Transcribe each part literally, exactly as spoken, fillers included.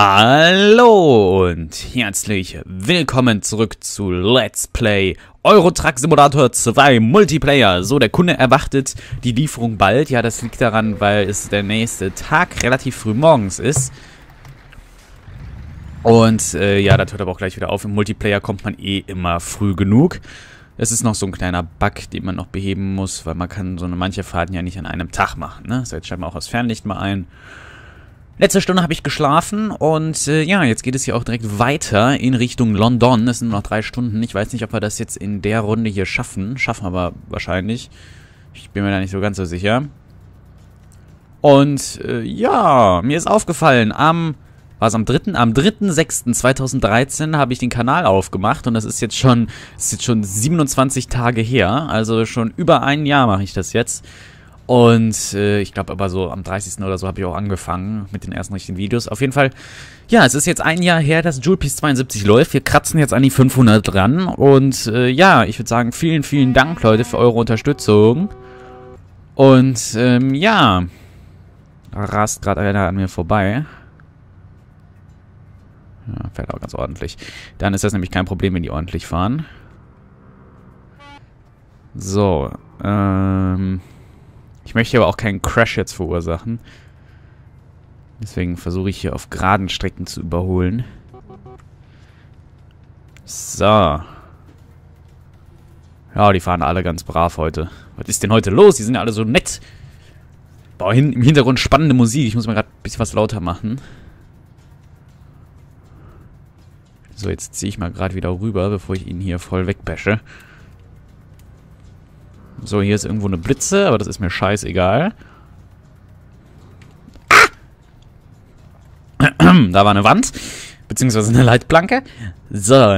Hallo und herzlich willkommen zurück zu Let's Play Euro Truck Simulator zwei Multiplayer. So, der Kunde erwartet die Lieferung bald. Ja, das liegt daran, weil es der nächste Tag relativ früh morgens ist. Und äh, ja, das hört aber auch gleich wieder auf. Im Multiplayer kommt man eh immer früh genug. Es ist noch so ein kleiner Bug, den man noch beheben muss, weil man kann so eine manche Fahrten ja nicht an einem Tag machen. Ne? So, jetzt schalten wir auch das Fernlicht mal ein. Letzte Stunde habe ich geschlafen und äh, ja, jetzt geht es hier auch direkt weiter in Richtung London. Es sind nur noch drei Stunden. Ich weiß nicht, ob wir das jetzt in der Runde hier schaffen. Schaffen wir aber wahrscheinlich. Ich bin mir da nicht so ganz so sicher. Und äh, ja, mir ist aufgefallen, am, war es am dritten? Am dritten sechsten zweitausenddreizehn habe ich den Kanal aufgemacht und das ist jetzt schon, ist jetzt schon siebenundzwanzig Tage her. Also schon über ein Jahr mache ich das jetzt. Und äh, ich glaube aber so am dreißigsten oder so habe ich auch angefangen mit den ersten richtigen Videos. Auf jeden Fall, ja, es ist jetzt ein Jahr her, dass Joule-Peace zweiundsiebzig läuft. Wir kratzen jetzt an die fünfhundert dran. Und äh, ja, ich würde sagen, vielen, vielen Dank, Leute, für eure Unterstützung. Und ähm, ja, da rast gerade einer an mir vorbei. Ja, fährt auch ganz ordentlich. Dann ist das nämlich kein Problem, wenn die ordentlich fahren. So, ähm... ich möchte aber auch keinen Crash jetzt verursachen. Deswegen versuche ich hier auf geraden Strecken zu überholen. So. Ja, die fahren alle ganz brav heute. Was ist denn heute los? Die sind ja alle so nett. Boah, hin, im Hintergrund spannende Musik. Ich muss mal gerade ein bisschen was lauter machen. So, jetzt ziehe ich mal gerade wieder rüber, bevor ich ihn hier voll wegbashe. So, hier ist irgendwo eine Blitze, aber das ist mir scheißegal. Ah! Da war eine Wand, beziehungsweise eine Leitplanke. So.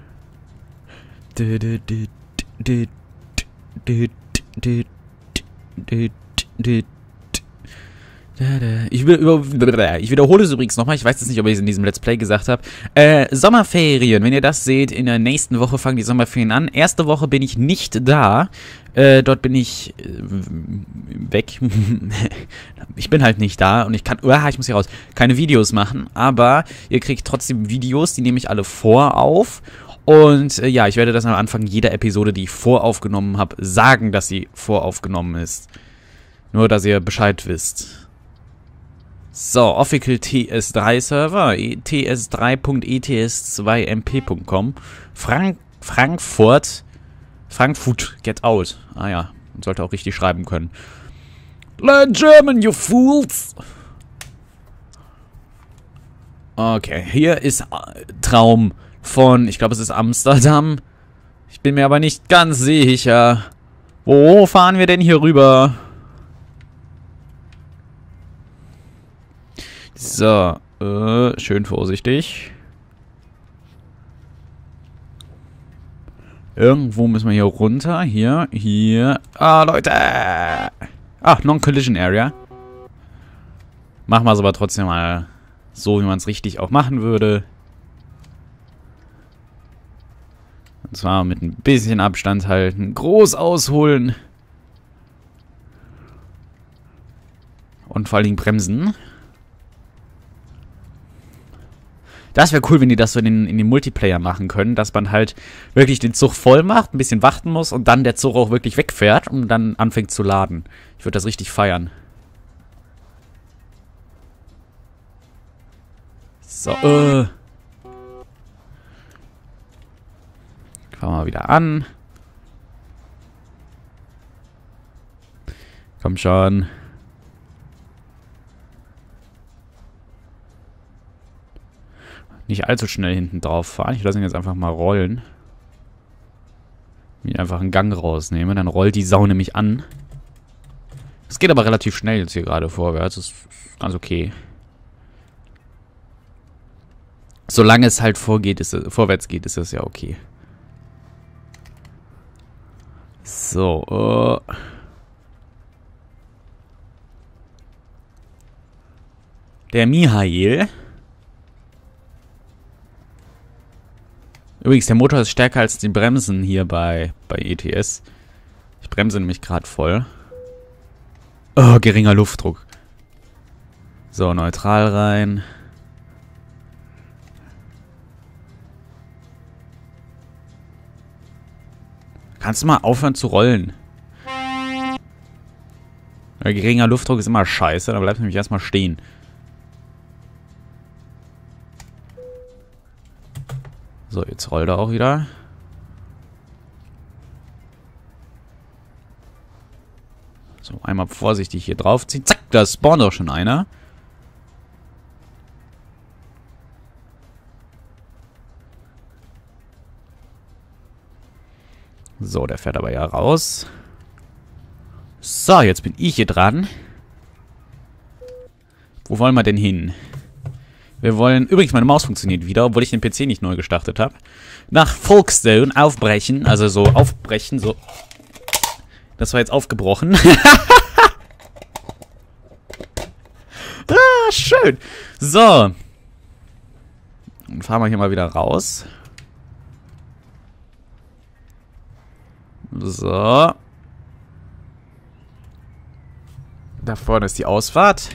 Ich, über, ich wiederhole es übrigens nochmal, ich weiß jetzt nicht, ob ich es in diesem Let's Play gesagt habe. Äh, Sommerferien, wenn ihr das seht, in der nächsten Woche fangen die Sommerferien an. Erste Woche bin ich nicht da. Äh, dort bin ich äh, weg. Ich bin halt nicht da und ich kann, uh, ich muss hier raus, keine Videos machen. Aber ihr kriegt trotzdem Videos, die nehme ich alle vor auf. Und äh, ja, ich werde das am Anfang jeder Episode, die ich voraufgenommen habe, sagen, dass sie voraufgenommen ist. Nur, dass ihr Bescheid wisst. So, Official T S drei Server, t s drei punkt e t s zwei m p punkt com. Frank Frankfurt, Frankfurt, get out. Ah ja, man sollte auch richtig schreiben können. Learn German, you fools! Okay, hier ist Traum von, ich glaube es ist Amsterdam. Ich bin mir aber nicht ganz sicher. Wo fahren wir denn hier rüber? So, äh, schön vorsichtig. Irgendwo müssen wir hier runter. Hier, hier. Ah, Leute! Ah, Non-Collision Area. Machen wir es aber trotzdem mal so, wie man es richtig auch machen würde. Und zwar mit ein bisschen Abstand halten. Groß ausholen. Und vor allem bremsen. Das wäre cool, wenn die das so in den, in den Multiplayer machen können, dass man halt wirklich den Zug voll macht, ein bisschen warten muss und dann der Zug auch wirklich wegfährt und dann anfängt zu laden. Ich würde das richtig feiern. So, äh. Fangen wir mal wieder an. Komm schon. Nicht allzu schnell hinten drauf fahren. Ich lasse ihn jetzt einfach mal rollen. Wenn ich einfach einen Gang rausnehme, dann rollt die Sau nämlich an. Es geht aber relativ schnell jetzt hier gerade vorwärts. Das ist ganz okay. Solange es halt vorgeht, ist es, vorwärts geht, ist das ja okay. So. Uh. Der Michael. Übrigens, der Motor ist stärker als die Bremsen hier bei, bei E T S. Ich bremse nämlich gerade voll. Oh, geringer Luftdruck. So, neutral rein. Kannst du mal aufhören zu rollen? Ein geringer Luftdruck ist immer scheiße, dann bleibst du nämlich erstmal stehen. So, jetzt rollt er auch wieder. So, einmal vorsichtig hier draufziehen. Zack, da spawnt auch schon einer. So, der fährt aber ja raus. So, jetzt bin ich hier dran. Wo wollen wir denn hin? Wir wollen... Übrigens, meine Maus funktioniert wieder, obwohl ich den P C nicht neu gestartet habe. Nach Folkestone aufbrechen. Also so aufbrechen, so... Das war jetzt aufgebrochen. Ah, schön. So. Dann fahren wir hier mal wieder raus. So. Da vorne ist die Ausfahrt.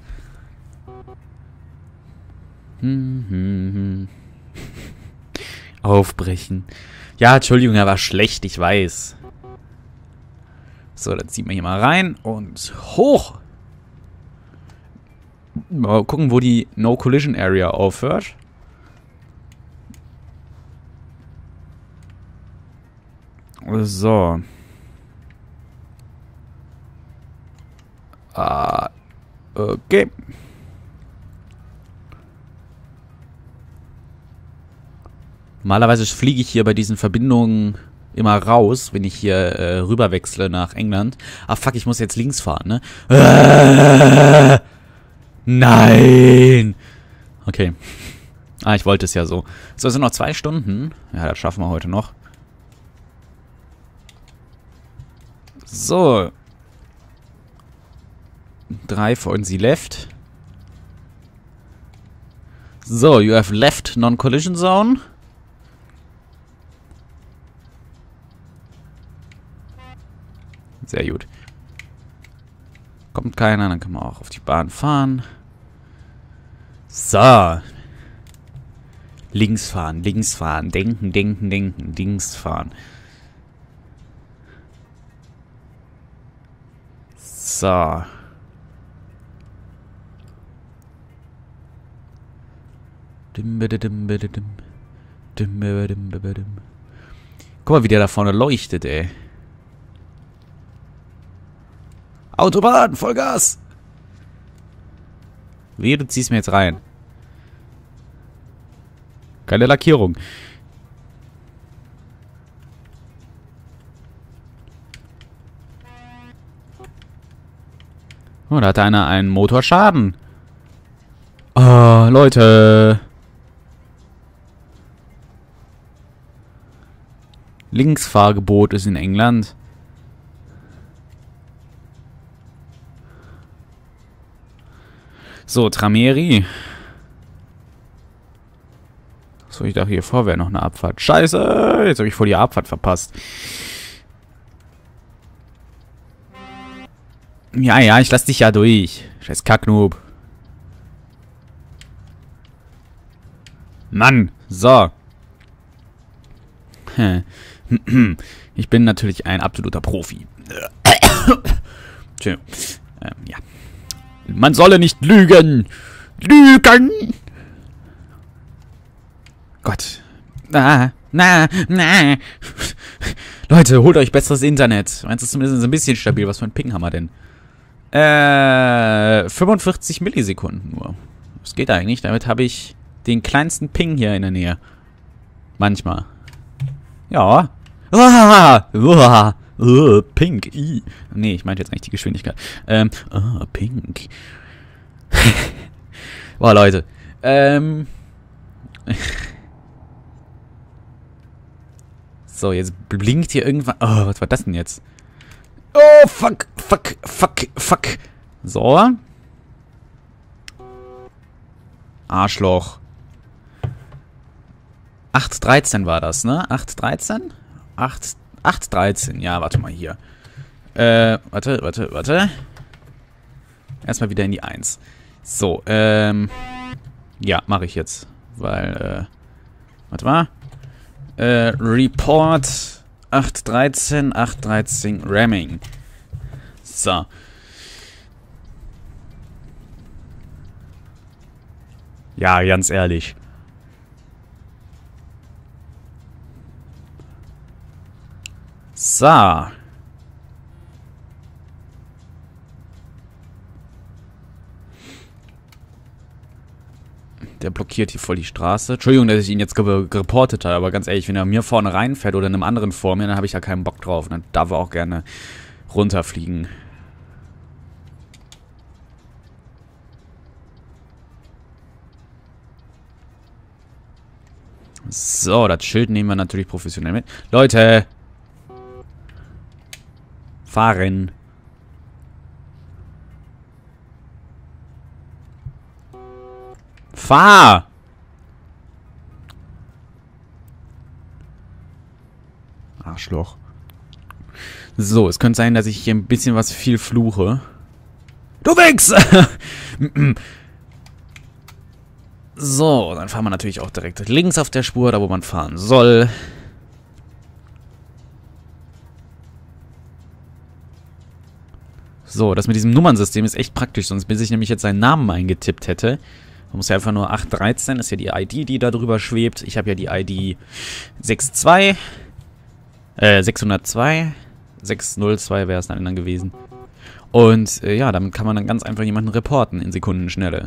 Hm, hm, hm. Aufbrechen. Ja, Entschuldigung, er war schlecht, ich weiß. So, dann ziehen wir hier mal rein und hoch. Mal gucken, wo die No Collision Area aufhört. So. Ah, okay. Normalerweise fliege ich hier bei diesen Verbindungen immer raus, wenn ich hier äh, rüber wechsle nach England. Ah, fuck, ich muss jetzt links fahren, ne? Äh, nein! Okay. Ah, ich wollte es ja so. So, es sind noch zwei Stunden. Ja, das schaffen wir heute noch. So. Drive on the left. So, you have left non-collision zone. Sehr gut. Kommt keiner, dann kann man auch auf die Bahn fahren. So. Links fahren, links fahren, denken, denken, denken, links fahren. So. Guck mal, wie der da vorne leuchtet, ey. Autobahn, Vollgas! Wie, du ziehst mir jetzt rein. Keine Lackierung. Oh, da hat einer einen Motorschaden. Oh, Leute. Linksfahrgebot ist in England. So, Trameri. So, ich dachte, hier vor wäre noch eine Abfahrt. Scheiße! Jetzt habe ich voll die Abfahrt verpasst. Ja, ja, ich lass dich ja durch. Scheiß Kacknoob. Mann, so. Ich bin natürlich ein absoluter Profi. Tschö. Ähm, ja. Man solle nicht lügen. Lügen! Gott. Na, na, na. Leute, holt euch besseres Internet. Meinst du zumindest ein bisschen stabil? Was für ein Ping haben wir denn? Äh, fünfundvierzig Millisekunden nur. Das geht eigentlich. Damit habe ich den kleinsten Ping hier in der Nähe. Manchmal. Ja. Ah, ah, uh, pink. I. Nee, ich meinte jetzt eigentlich die Geschwindigkeit. Ähm, ah, pink. Boah, Leute. Ähm. So, jetzt blinkt hier irgendwann. Oh, was war das denn jetzt? Oh, fuck, fuck, fuck, fuck. So. Arschloch. acht dreizehn war das, ne? acht dreizehn? acht dreizehn, ja, warte mal hier. Äh, warte, warte, warte. Erstmal wieder in die eins. So, ähm. Ja, mache ich jetzt. Weil, äh. Warte mal. Äh, Report acht dreizehn, acht dreizehn Ramming. So. Ja, ganz ehrlich. So. Der blockiert hier voll die Straße. Entschuldigung, dass ich ihn jetzt ge gereportet habe, aber ganz ehrlich, wenn er mir vorne reinfährt oder in einem anderen vor mir, dann habe ich ja keinen Bock drauf. Dann darf er auch gerne runterfliegen. So, das Schild nehmen wir natürlich professionell mit. Leute! Fahren! Fahr! Arschloch. So, es könnte sein, dass ich hier ein bisschen was viel fluche. Du Wichser! So, dann fahren wir natürlich auch direkt links auf der Spur, da wo man fahren soll. So, das mit diesem Nummernsystem ist echt praktisch, sonst bis ich nämlich jetzt seinen Namen eingetippt hätte. Man muss ja einfach nur acht dreizehn, ist ja die I D, die da drüber schwebt. Ich habe ja die I D sechsundzwanzig, äh, sechshundertzwei, sechshundertzwei wäre es dann gewesen. Und äh, ja, damit kann man dann ganz einfach jemanden reporten in Sekundenschnelle.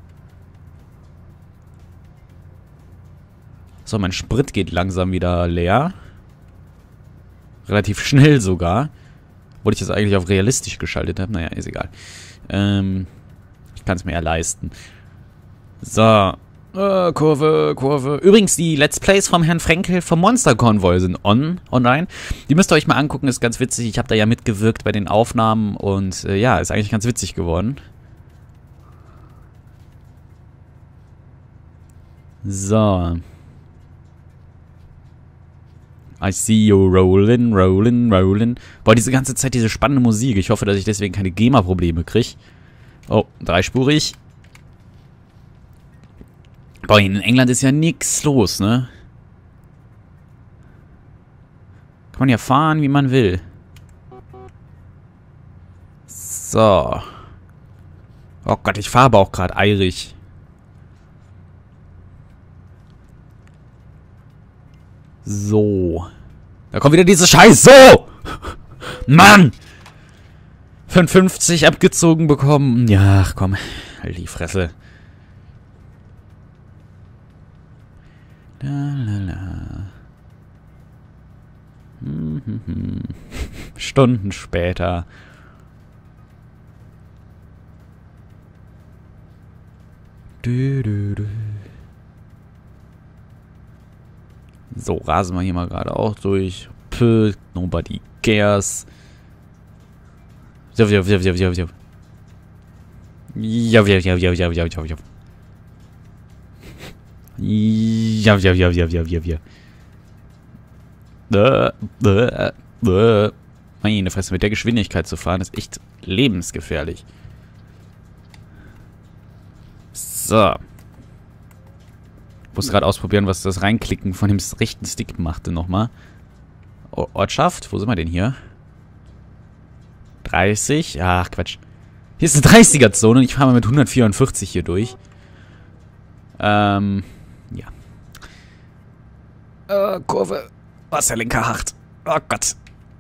So, mein Sprit geht langsam wieder leer. Relativ schnell sogar. Obwohl ich das eigentlich auf realistisch geschaltet habe. Naja, ist egal. Ähm, ich kann es mir ja leisten. So. Äh, Kurve, Kurve. Übrigens, die Let's Plays vom Herrn Frenkel vom Monster Convoy sind on, online. Die müsst ihr euch mal angucken, ist ganz witzig. Ich habe da ja mitgewirkt bei den Aufnahmen und äh, ja, ist eigentlich ganz witzig geworden. So. I see you rollin', rollin', rollin'. Boah, diese ganze Zeit diese spannende Musik. Ich hoffe, dass ich deswegen keine GEMA-Probleme kriege. Oh, dreispurig. Boah, in England ist ja nichts los, ne? Kann man ja fahren, wie man will. So. Oh Gott, ich fahre aber auch gerade eilig. So. Da kommt wieder diese Scheiß. So! Mann! fünfundfünfzig abgezogen bekommen. Ja, ach komm. Halt die Fresse. La, la, la. Hm, hm, hm. Stunden später. Du, du, du. So, rasen wir hier mal gerade auch durch. Puh, nobody cares. Ja, ja, ja, ja, ja, ja. Ja, ja, ja, ja, ja, ja, ja, ja. Ja, ja, ja, ja, ja, ja, ja. Äh, äh, äh. Meine Fresse, mit der Geschwindigkeit zu fahren, ist echt lebensgefährlich. So. Ich muss gerade ausprobieren, was das Reinklicken von dem rechten Stick machte nochmal. Ortschaft? Wo sind wir denn hier? dreißig? Ach, Quatsch. Hier ist eine dreißiger-Zone und ich fahre mal mit hundertvierundvierzig hier durch. Ähm, ja. Äh, Kurve. Wasserlenker hart. Oh Gott.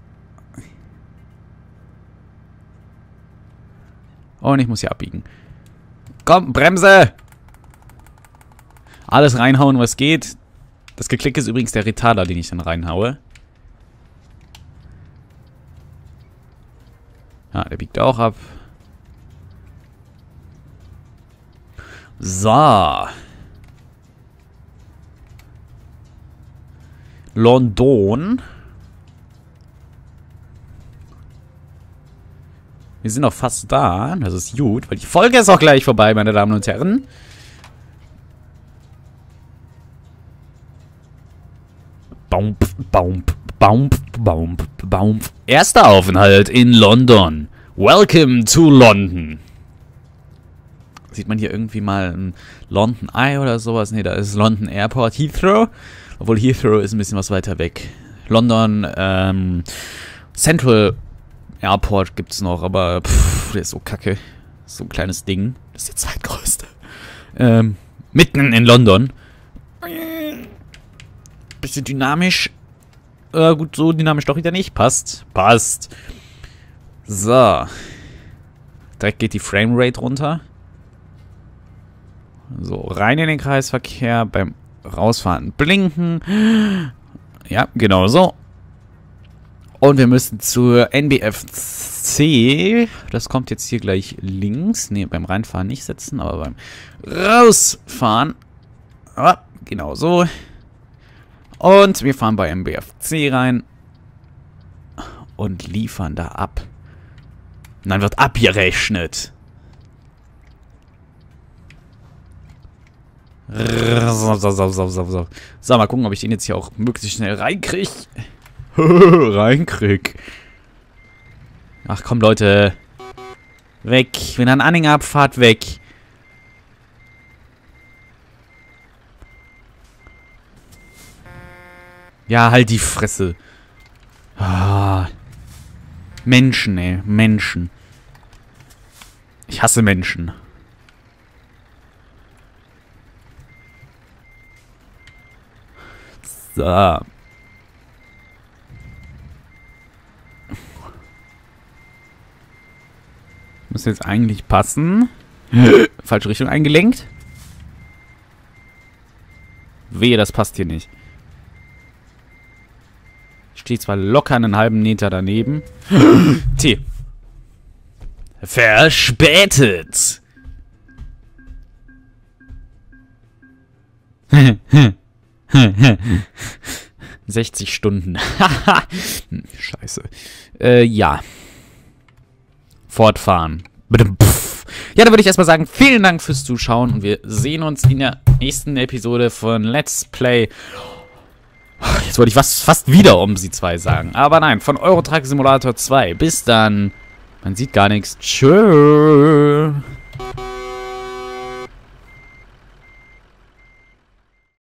Und ich muss hier abbiegen. Komm, Bremse! Alles reinhauen, was geht. Das Geklick ist übrigens der Retarder, den ich dann reinhaue. Ja, der biegt auch ab. So. London. Wir sind noch fast da. Das ist gut, weil die Folge ist auch gleich vorbei, meine Damen und Herren. Baum, baum, baum, baum, baum. Erster Aufenthalt in London. Welcome to London. Sieht man hier irgendwie mal ein London Eye oder sowas? Ne, da ist London Airport. Heathrow. Obwohl Heathrow ist ein bisschen was weiter weg. London, ähm, Central Airport gibt's noch, aber pff, der ist so kacke. So ein kleines Ding. Das ist der zweitgrößte. Ähm, mitten in London. Bisschen dynamisch. Äh, gut, so dynamisch doch wieder nicht. Passt. Passt. So. Direkt geht die Framerate runter. So, rein in den Kreisverkehr. Beim Rausfahren blinken. Ja, genau so. Und wir müssen zur N B F C. Das kommt jetzt hier gleich links. Ne, beim Reinfahren nicht setzen, aber beim Rausfahren. Ah, genau so. Und wir fahren bei N B F C rein. Und liefern da ab. Und dann wird abgerechnet. So, so, so, so, so, so. So, mal gucken, ob ich den jetzt hier auch möglichst schnell reinkrieg. reinkrieg. Ach komm, Leute. Weg. Wenn ihr einen Anhänger habt, fahrt weg. Ja, halt die Fresse. Ah. Menschen, ey. Menschen. Ich hasse Menschen. So. Muss jetzt eigentlich passen. Falsche Richtung eingelenkt. Wehe, das passt hier nicht. Steht zwar locker einen halben Meter daneben. T. Verspätet. sechzig Stunden. Scheiße. Äh, ja. Fortfahren. Ja, dann würde ich erstmal sagen, vielen Dank fürs Zuschauen und wir sehen uns in der nächsten Episode von Let's Play. Jetzt wollte ich fast, fast wieder um sie zwei sagen. Aber nein, von Euro Truck Simulator zwei. Bis dann. Man sieht gar nichts. Tschö.